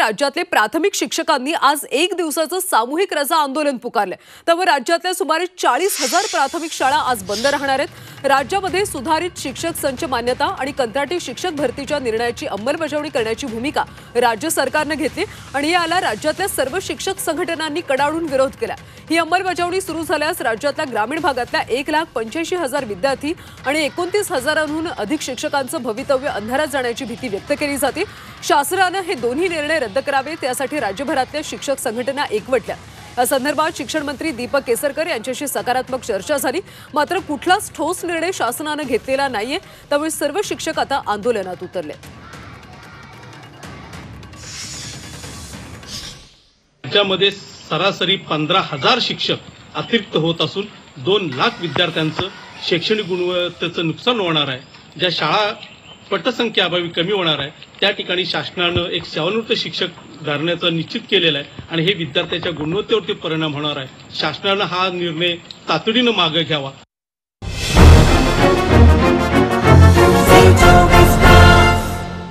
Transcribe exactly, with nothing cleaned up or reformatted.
राज्यातले प्राथमिक शिक्षकांनी आज एक दिवसाचं सामूहिक रजा आंदोलन पुकारले। त्यामुळे राज्यातल्या सुमारे चाळीस हजार प्राथमिक शाळा आज बंद राहणार आहेत। राज्यामध्ये सुधारित शिक्षक संच मान्यता आणि कंत्राटी शिक्षक भरतीच्या निर्णयाची अंमलबजावणी करण्याची भूमिका राज्य सरकारने घेतली आणि याला राज्यातल्या सर्व शिक्षक संघटनांनी कडाडून विरोध केला। ही अंमलबजावणी सुरू झाल्यास राज्यातल्या ग्रामीण भागातल्या एक लाख पंच्याऐंशी हजार विद्यार्थी आणि एकोणतीस हजारांहून अधिक शिक्षकांचं भवितव्य अंधारात जाण्याची भीती व्यक्त केली जाते। शासनाने हे दोन्ही निर्णय रद्द करावेत यासाठी राज्यभरातल्या शिक्षक संघटना एकवटल्या। या संदर्भात शिक्षण मंत्री दीपक केसरकर यांच्याशी सकारात्मक चर्चा झाली, मात्र कुठलाच ठोस निर्णय शासनाने घेतलेला नाहीये। त्यामुळे सर्व शिक्षक आता आंदोलनात उतरले। राज्यामध्ये सरासरी पंधरा हजार शिक्षक अतिरिक्त होत असून दोन लाख विद्यार्थ्यांचं शैक्षणिक गुणवत्तेचं नुकसान होणार आहे। ज्या शाळा पटसंख्येअभावी कमी होणार आहे त्या ठिकाणी शासनानं एक सेवानिवृत्त शिक्षक घालण्याचं निश्चित केलेलं आहे आणि हे विद्यार्थ्यांच्या गुणवत्तेवरती परिणाम होणार आहे। शासनानं हा निर्णय तातडीनं मागे घ्यावा।